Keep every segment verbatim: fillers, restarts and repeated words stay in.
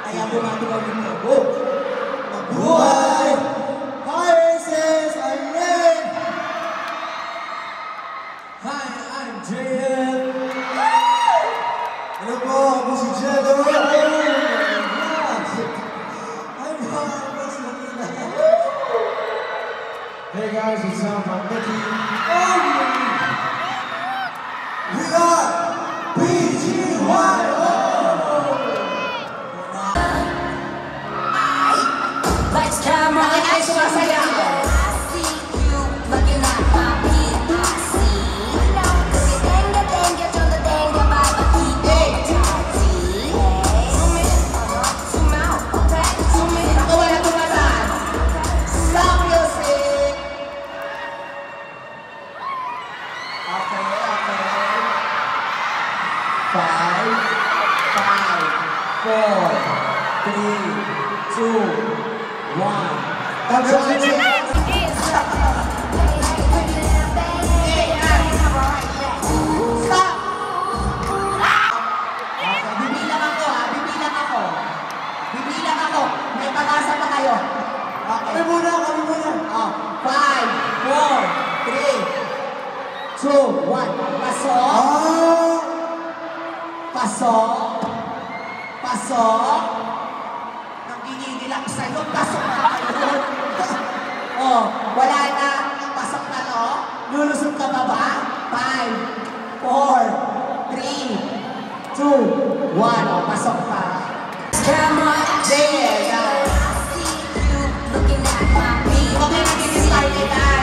Kaya bumati ko dito. Oh! Mabuhay! Hi, Aces! I'm Ren! Hi, I'm J M! Hello po, ako si Jello! I'm Marcos Manila! Hey guys, what's up? I'm Nicky. We are B G Y O! Lights, camera, and action, saya. Five, five, four, three, two, one. Stop! Okay, bibilang ako ha, bibilang ako. Bibilang ako, may pag-asa pa kayo. Okay. Kami muna, kami muna. Oh, five, four, three, two, one. Pasok. Oh! Pasok. Pasok. Nanginigil ako sa'yo. Pasok na kayo. Oh, wala na. Pasok na to. Lulusot ka ba ba? Five, four, three, two, one. Oh, pasok ka. Camera, There. Okay, nag-start na tayo.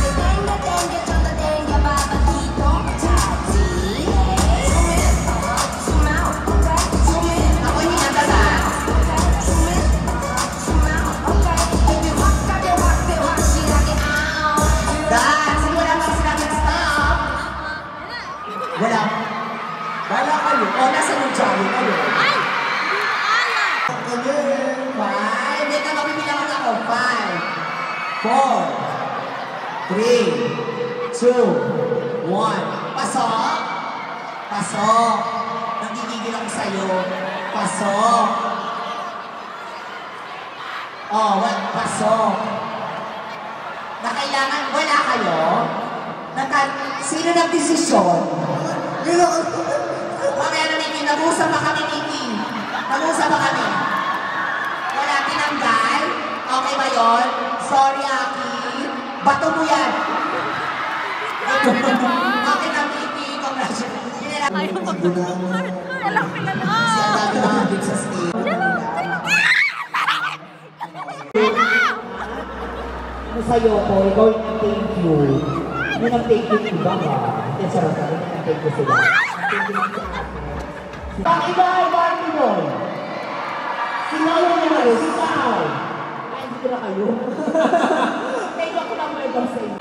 Wala. Wala kayo. O, nasa yung jolly kayo. Ay! Hindi ko alam. Five. Hindi ka mabibilangan ako. Five. Four. Three. Two. One. Pasok. Pasok. Nagigigil ako sa'yo. Pasok. Oh, what? Pasok. Na kailangan, wala kayo? Naka, sino nag-desisyon? Mamaya na, Niki, nag-usap pa kami, Niki. Nag-usap pa kami. Wala tinanggal? Okay ba yun? Sorry, Aki. Bato mo yan. Okay na, Niki. Congratulations. Ayaw magdumukar. Alam ko na lang. Kasi ang dami nakagig sa stage. Ano sa'yo ko, ikaw yung thank you. Yun ang thank you iba ka. Hindi, sarap ka. Yun ang thank you sila. Thank you sa akin. Ang iba ay party boy. Singaw mo naman, singaw. Ay, hindi ko na kayo. Thank you ako lang may ibang sa inyo.